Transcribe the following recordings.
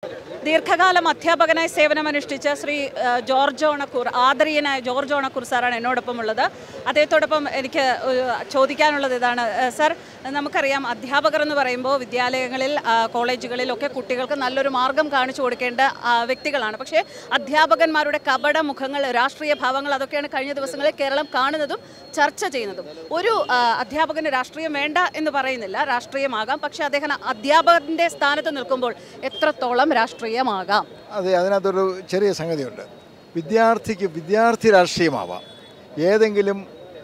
ദീർഘകാലം അധ്യാപകനായി സേവനമനുഷ്ഠിച്ച ശ്രീ ജോർജ് ഓണക്കൂർ, ആദരണീയനായ ജോർജ് ഓണക്കൂർ സാറാണ് എന്നോടൊപ്പം ഉള്ളത്. അദ്ദേഹത്തോടൊപ്പം എനിക്ക് ചോദിക്കാനുള്ളത് ഇതാണ്. സർ, നമുക്കറിയാം അധ്യാപകർ എന്ന് പറയുമ്പോൾ വിദ്യാലയങ്ങളിൽ, കോളേജുകളിലൊക്കെ കുട്ടികൾക്ക് നല്ലൊരു മാർഗം കാണിച്ചു കൊടുക്കേണ്ട വ്യക്തികളാണ്. പക്ഷേ അധ്യാപകന്മാരുടെ കപട മുഖങ്ങൾ, രാഷ്ട്രീയ ഭാവങ്ങൾ, അതൊക്കെയാണ് കഴിഞ്ഞ ദിവസങ്ങളിൽ കേരളം കാണുന്നതും ചർച്ച ചെയ്യുന്നതും. ഒരു അധ്യാപകന് രാഷ്ട്രീയം വേണ്ട എന്ന് പറയുന്നില്ല, രാഷ്ട്രീയമാകാം. പക്ഷേ അദ്ദേഹം അധ്യാപകൻ്റെ സ്ഥാനത്ത് നിൽക്കുമ്പോൾ എത്രത്തോളം രാഷ്ട്രീയമാകാം? അതെ, അതിനകത്തൊരു ചെറിയ സംഗതിയുണ്ട്. വിദ്യാർത്ഥി രാഷ്ട്രീയമാവാം. ഏതെങ്കിലും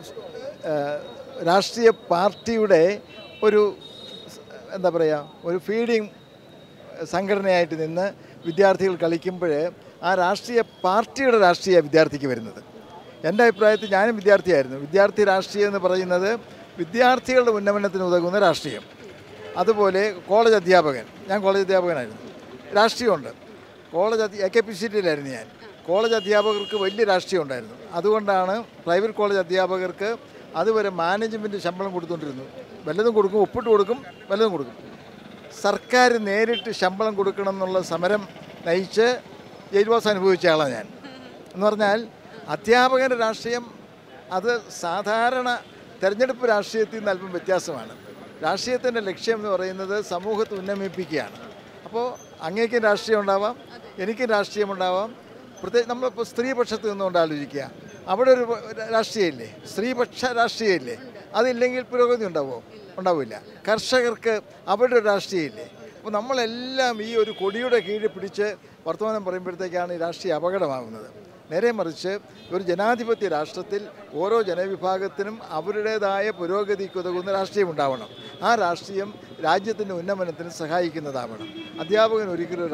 രാഷ്ട്രീയ പാർട്ടിയുടെ ഒരു എന്താ പറയുക, ഒരു ഫീഡിങ് സംഘടനയായിട്ട് നിന്ന് വിദ്യാർത്ഥികൾ കളിക്കുമ്പോൾ ആ രാഷ്ട്രീയ പാർട്ടിയുടെ രാഷ്ട്രീയ വിദ്യാർത്ഥിക്ക് വരുന്നത്. എൻ്റെ അഭിപ്രായത്തിൽ ഞാനും വിദ്യാർത്ഥിയായിരുന്നു. വിദ്യാർത്ഥി രാഷ്ട്രീയം എന്ന് പറയുന്നത് വിദ്യാർത്ഥികളുടെ ഉന്നമനത്തിന് ഉതകുന്ന രാഷ്ട്രീയം. അതുപോലെ കോളേജ് അധ്യാപകൻ, ഞാൻ കോളേജ് അധ്യാപകനായിരുന്നു. രാഷ്ട്രീയമുണ്ട്. AKPCTയിലായിരുന്നു ഞാൻ. കോളേജ് അധ്യാപകർക്ക് വലിയ രാഷ്ട്രീയം ഉണ്ടായിരുന്നു. അതുകൊണ്ടാണ് പ്രൈവറ്റ് കോളേജ് അധ്യാപകർക്ക് അതുവരെ മാനേജ്മെൻറ്റ് ശമ്പളം കൊടുത്തുകൊണ്ടിരുന്നു. വല്ലതും കൊടുക്കും, ഒപ്പിട്ട് കൊടുക്കും, വല്ലതും കൊടുക്കും. സർക്കാർ നേരിട്ട് ശമ്പളം കൊടുക്കണം എന്നുള്ള സമരം നയിച്ച് ജയിൽവാസം അനുഭവിച്ച ആളാണ് ഞാൻ. എന്ന് പറഞ്ഞാൽ അധ്യാപകൻ്റെ രാഷ്ട്രീയം അത് സാധാരണ തെരഞ്ഞെടുപ്പ് രാഷ്ട്രീയത്തിൽ നിന്ന് അല്പം വ്യത്യാസമാണ്. രാഷ്ട്രീയത്തിൻ്റെ ലക്ഷ്യം എന്ന് പറയുന്നത് സമൂഹത്തെ ഉന്നമിപ്പിക്കുകയാണ്. അപ്പോൾ അങ്ങേക്കും രാഷ്ട്രീയം ഉണ്ടാവാം, എനിക്കും രാഷ്ട്രീയമുണ്ടാവാം. പ്രത്യേകിച്ച് നമ്മളിപ്പോൾ സ്ത്രീപക്ഷത്ത് നിന്നുകൊണ്ട് ആലോചിക്കുക, അവിടെ ഒരു രാഷ്ട്രീയമില്ലേ, സ്ത്രീപക്ഷ രാഷ്ട്രീയമില്ലേ? അതില്ലെങ്കിൽ പുരോഗതി ഉണ്ടാവില്ല. കർഷകർക്ക് അവരുടെ ഒരു രാഷ്ട്രീയമില്ലേ? അപ്പോൾ നമ്മളെല്ലാം ഈ ഒരു കൊടിയുടെ കീഴിൽ പിടിച്ച് വർത്തമാനം പറയുമ്പോഴത്തേക്കാണ് ഈ രാഷ്ട്രീയ അപകടമാകുന്നത്. നേരെ മറിച്ച് ഒരു ജനാധിപത്യ രാഷ്ട്രത്തിൽ ഓരോ ജനവിഭാഗത്തിനും അവരുടേതായ പുരോഗതിക്ക് ഉതകുന്ന രാഷ്ട്രീയം ഉണ്ടാവണം. ആ രാഷ്ട്രീയം രാജ്യത്തിൻ്റെ ഉന്നമനത്തിന് സഹായിക്കുന്നതാവണം. അധ്യാപകൻ ഒരിക്കലും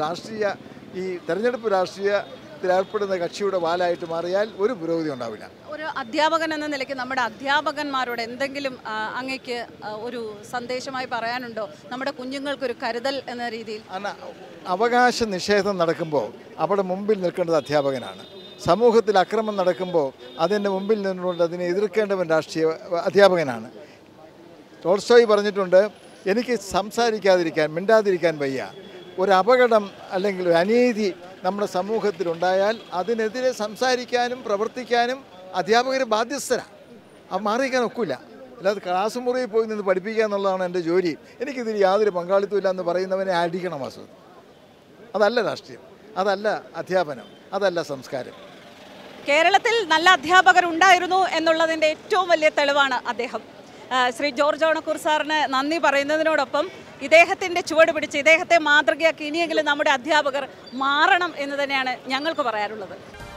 ഈ തെരഞ്ഞെടുപ്പ് രാഷ്ട്രീയത്തിലേർപ്പെടുന്ന കക്ഷിയുടെ വാലായിട്ട് മാറിയാൽ ഒരു പുരോഗതി ഉണ്ടാവില്ല. ഒരു അധ്യാപകൻ എന്ന നിലയ്ക്ക് നമ്മുടെ അധ്യാപകന്മാരോട് എന്തെങ്കിലും അങ്ങേക്ക് ഒരു സന്ദേശമായി പറയാനുണ്ടോ? നമ്മുടെ കുഞ്ഞുങ്ങൾക്കൊരു കരുതൽ എന്ന രീതിയിൽ. അവകാശ നിഷേധം നടക്കുമ്പോൾ അവിടെ മുമ്പിൽ നിൽക്കേണ്ടത് അധ്യാപകനാണ്. സമൂഹത്തിൽ അക്രമം നടക്കുമ്പോൾ അതിൻ്റെ മുമ്പിൽ നിന്നുകൊണ്ട് അതിനെ എതിർക്കേണ്ടവൻ അധ്യാപകനാണ്. ടോൾസ്റ്റോയ് പറഞ്ഞിട്ടുണ്ട്, എനിക്ക് മിണ്ടാതിരിക്കാൻ വയ്യ. ഒരു അപകടം അല്ലെങ്കിൽ ഒരു അനീതി നമ്മുടെ സമൂഹത്തിലുണ്ടായാൽ അതിനെതിരെ സംസാരിക്കാനും പ്രവർത്തിക്കാനും അധ്യാപകർ ബാധ്യസ്ഥരാണ്. അത് മാറിയിരിക്കാൻ ഒക്കില്ല. അല്ലാതെ ക്ലാസ് മുറിയിൽ പോയി നിന്ന് പഠിപ്പിക്കുക എന്നുള്ളതാണ് എൻ്റെ ജോലി, എനിക്കിതിൽ യാതൊരു പങ്കാളിത്തമില്ല എന്ന് പറയുന്നവനെ അടിക്കണം. അതല്ല രാഷ്ട്രീയം, അതല്ല അധ്യാപനം, അതല്ല സംസ്കാരം. കേരളത്തിൽ നല്ല അധ്യാപകർ ഉണ്ടായിരുന്നു എന്നുള്ളതിൻ്റെ ഏറ്റവും വലിയ തെളിവാണ് അദ്ദേഹം. ശ്രീ ജോർജ് ഓണക്കൂർ സാറിന് നന്ദി പറയുന്നതിനോടൊപ്പം ഇദ്ദേഹത്തിൻ്റെ ചുവട് പിടിച്ച് ഇദ്ദേഹത്തെ മാതൃകയാക്കി ഇനിയെങ്കിലും നമ്മുടെ അധ്യാപകർ മാറണം എന്ന് തന്നെയാണ് ഞങ്ങൾക്ക് പറയാനുള്ളത്.